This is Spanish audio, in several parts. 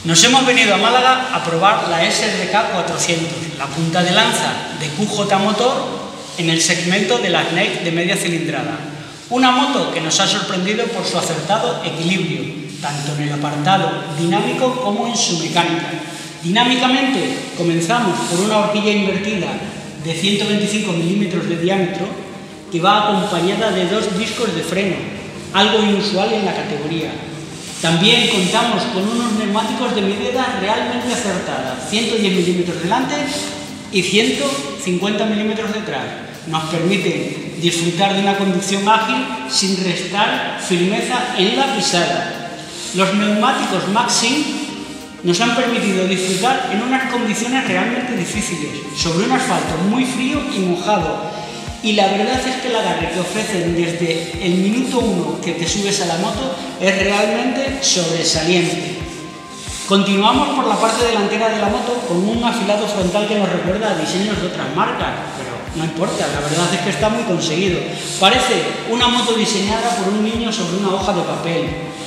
Nos hemos venido a Málaga a probar la SRK 400, la punta de lanza de QJ Motor en el segmento de la Snake de media cilindrada. Una moto que nos ha sorprendido por su acertado equilibrio, tanto en el apartado dinámico como en su mecánica. Dinámicamente comenzamos por una horquilla invertida de 125 milímetros de diámetro que va acompañada de 2 discos de freno, algo inusual en la categoría. También contamos con unos neumáticos de medida realmente acertada, 110 milímetros delante y 150 milímetros detrás. Nos permite disfrutar de una conducción ágil sin restar firmeza en la pisada. Los neumáticos Maxim nos han permitido disfrutar en unas condiciones realmente difíciles, sobre un asfalto muy frío y mojado. Y la verdad es que el agarre que ofrecen desde el minuto 1 que te subes a la moto es realmente sobresaliente. Continuamos por la parte delantera de la moto con un afilado frontal que nos recuerda a diseños de otras marcas, pero no importa, la verdad es que está muy conseguido. Parece una moto diseñada por un niño sobre una hoja de papel.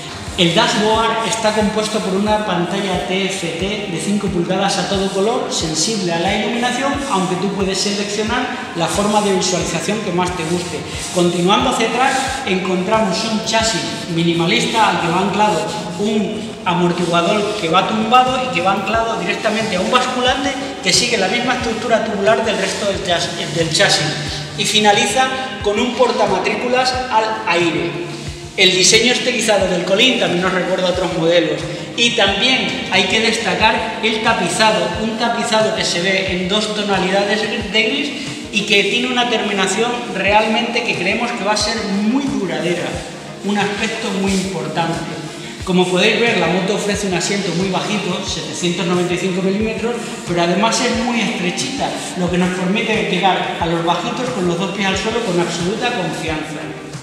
El dashboard está compuesto por una pantalla TFT de 5 pulgadas a todo color, sensible a la iluminación, aunque tú puedes seleccionar la forma de visualización que más te guste. Continuando hacia atrás encontramos un chasis minimalista al que va anclado un amortiguador que va tumbado y que va anclado directamente a un basculante que sigue la misma estructura tubular del resto del chasis y finaliza con un portamatrículas al aire. El diseño estilizado del colín también nos recuerda a otros modelos. Y también hay que destacar el tapizado, un tapizado que se ve en 2 tonalidades de gris y que tiene una terminación realmente que creemos que va a ser muy duradera, un aspecto muy importante. Como podéis ver, la moto ofrece un asiento muy bajito, 795 milímetros, pero además es muy estrechita, lo que nos permite llegar a los bajitos con los 2 pies al suelo con absoluta confianza.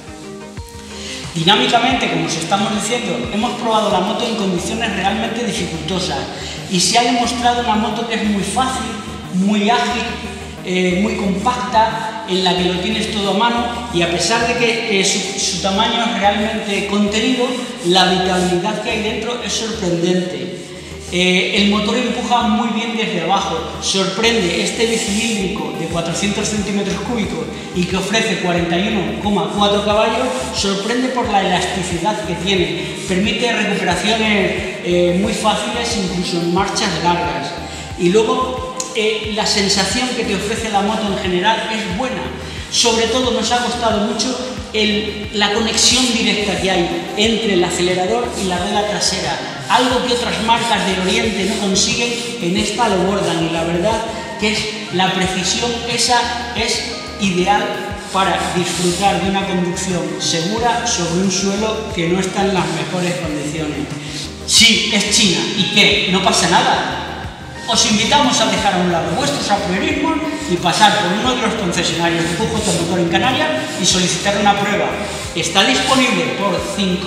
Dinámicamente, como os estamos diciendo, hemos probado la moto en condiciones realmente dificultosas y se ha demostrado una moto que es muy fácil, muy ágil, muy compacta, en la que lo tienes todo a mano y a pesar de que su tamaño es realmente contenido, la habitabilidad que hay dentro es sorprendente. El motor empuja muy bien desde abajo, sorprende este bicilíndrico de 400 centímetros cúbicos y que ofrece 41,4 caballos, sorprende por la elasticidad que tiene, permite recuperaciones muy fáciles incluso en marchas largas y luego la sensación que te ofrece la moto en general es buena. Sobre todo nos ha costado mucho la conexión directa que hay entre el acelerador y la rueda trasera, algo que otras marcas del Oriente no consiguen, en esta lo bordan y la verdad que es la precisión, esa es ideal para disfrutar de una conducción segura sobre un suelo que no está en las mejores condiciones. Sí, es China, ¿y qué? No pasa nada. Os invitamos a dejar a un lado vuestros apriorismos y pasar por uno de los concesionarios de QJ Motor en Canarias y solicitar una prueba. Está disponible por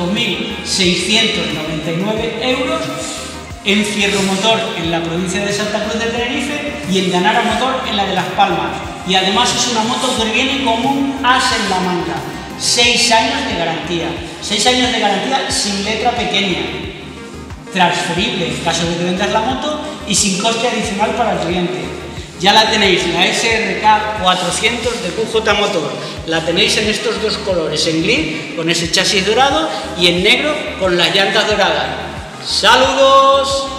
5.699 euros en Fierro Motor en la provincia de Santa Cruz de Tenerife y en Danara Motor en la de Las Palmas. Y además es una moto que viene con un as en la manga. 6 años de garantía. 6 años de garantía sin letra pequeña. Transferible en caso de que vendas la moto y sin coste adicional para el cliente. Ya la tenéis, la SRK 400 de QJ Motor. La tenéis en estos 2 colores, en gris con ese chasis dorado y en negro con las llantas doradas. ¡Saludos!